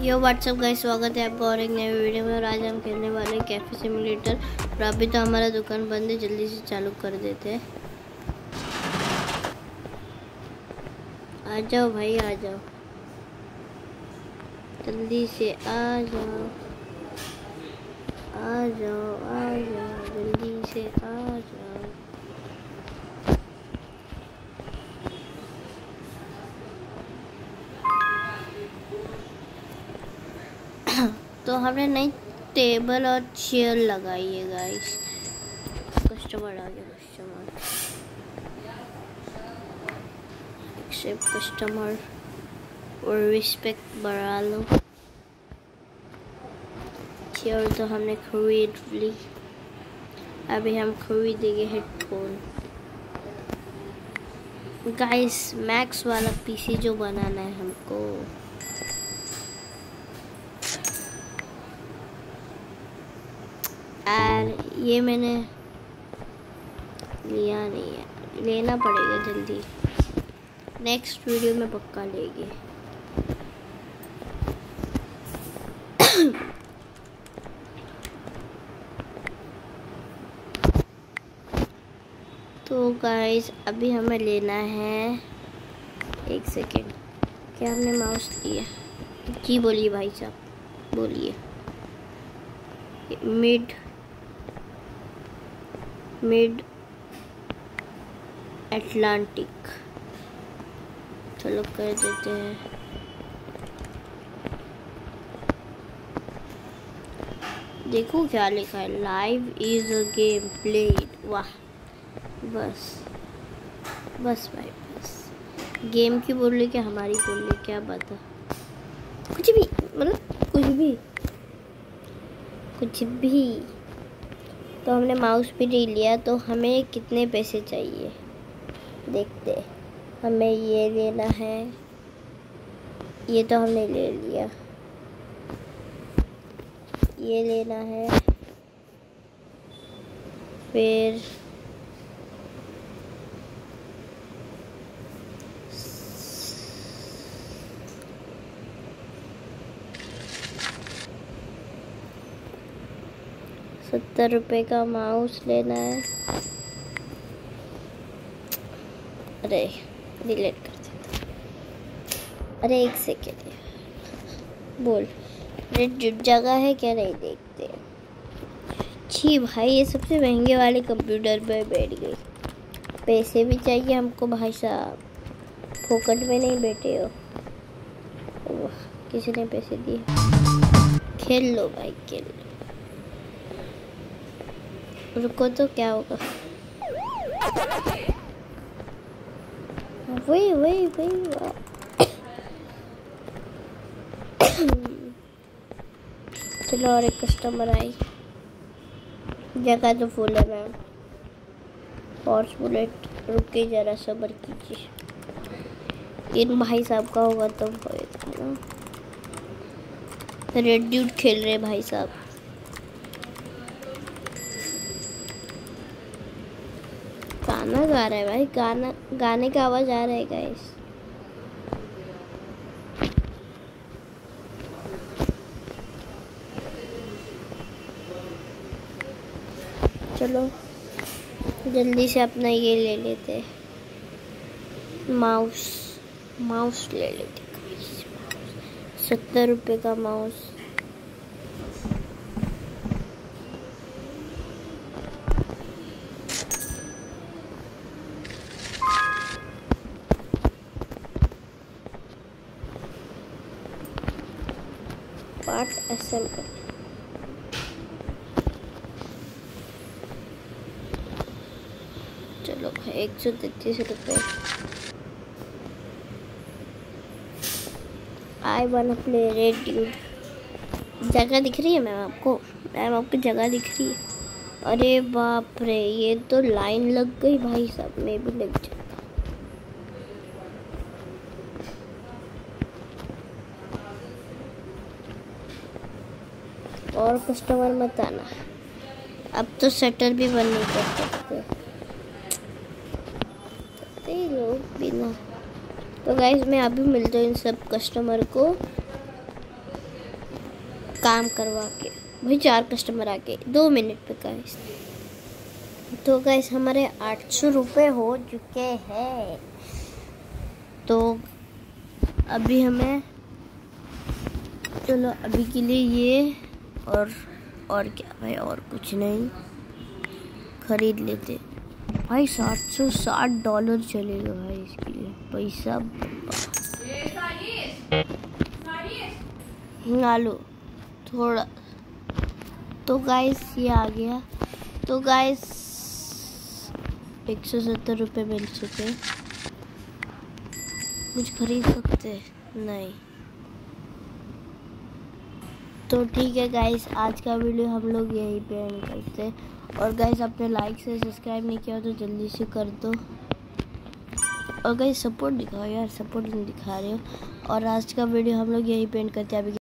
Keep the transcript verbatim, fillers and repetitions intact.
यो WhatsApp guys, स्वागत है आपका और एक नए वीडियो में। और आज हम खेलने वाले हैं कैफे सिमुलेटर। और अभी तो हमारा दुकान बंद है, जल्दी से चालू कर देते हैं। आ जाओ भाई, आ जाओ, जल्दी से आ जाओ, आ जाओ, आ जाओ, जल्दी से आ जाओ। तो हमने नई टेबल और चेयर लगाई है गाइस। कस्टमर आ गया, कस्टमर एक्सेप्ट कस्टमर और रिस्पेक्ट बढ़ा लो। चेयर तो हमने खरीद ली, अभी हम खरीदेंगे हेडफोन। गाइस मैक्स वाला पीसी जो बनाना है हमको। यार ये मैंने लिया नहीं है, लेना पड़ेगा जल्दी। नेक्स्ट वीडियो में पक्का लेंगे। तो गाइस अभी हमें लेना है, एक सेकेंड, क्या हमने माउस लिया? जी बोलिए भाई साहब, बोलिए। मिड मिड अटलांटिक, चलो कर देते हैं। देखो क्या लिखा है, live is a game played. वाह, बस बस भाई बस। गेम की बोल रही क्या हमारी बोल रही, क्या बात है? कुछ भी, मतलब कुछ भी कुछ भी। तो हमने माउस भी ले लिया, तो हमें कितने पैसे चाहिए देखते। हमें ये लेना है, ये तो हमने ले लिया। ये लेना है, फिर सत्तर रुपए का माउस लेना है। अरे डिलीट कर देता। अरे एक सेकेंड, बोल। अरे जगह है क्या, नहीं देखते? छी भाई, ये सबसे महंगे वाले कंप्यूटर पे बैठ गई। पैसे भी चाहिए हमको भाई साहब, फोकट में नहीं बैठे हो। किसी ने पैसे दिए? खेल लो भाई, खेल लो। रुको तो क्या होगा? वही वही वही चलो, और एक कस्टमर आई। जगह तो फुल है मैम। हॉर्स बुलेट, रुके जरा सब्र कीजिए। इन भाई साहब का होगा तो होगा ना। रेड ड्यूड खेल रहे भाई साहब। गाना गा रहा है भाई, गाना गाने का आवाज आ रहा है गाइस। चलो जल्दी से अपना ये ले लेते हैं, माउस माउस ले लेते गाइस। सत्तर रुपए का माउस। Part assemble. चलो एक सौ तैतीस रुपये। I want to play red dude. जगह दिख रही है मैम आपको? मैम आपको जगह दिख रही है? अरे बाप रे, ये तो लाइन लग गई भाई साहब, मैं भी लग जाता। और कस्टमर मत आना, अब तो शटर भी बंद नहीं कर सकते लोग बिना। तो गाइस मैं अभी मिलता हूँ इन सब कस्टमर को। काम करवा के भाई, चार कस्टमर आ गए दो मिनट पे गाइस। तो गाइस हमारे आठ सौ रुपये हो चुके हैं। तो अभी हमें, चलो अभी के लिए ये और और क्या भाई, और कुछ नहीं खरीद लेते भाई। सात सौ साठ डॉलर चलेगा भाई इसके लिए पैसा। आलू थोड़ा, तो गाइस ये आ गया। तो गाइस एक सौ सत्तर रुपये मिल चुके। कुछ खरीद सकते नहीं। तो ठीक है गाइस, आज का वीडियो हम लोग यहीं पे एंड करते हैं। और गाइस आपने लाइक से सब्सक्राइब नहीं किया तो जल्दी से कर दो। और गाइस सपोर्ट दिखाओ यार, सपोर्ट नहीं दिखा रहे हो। और आज का वीडियो हम लोग यहीं पे एंड करते हैं। अभी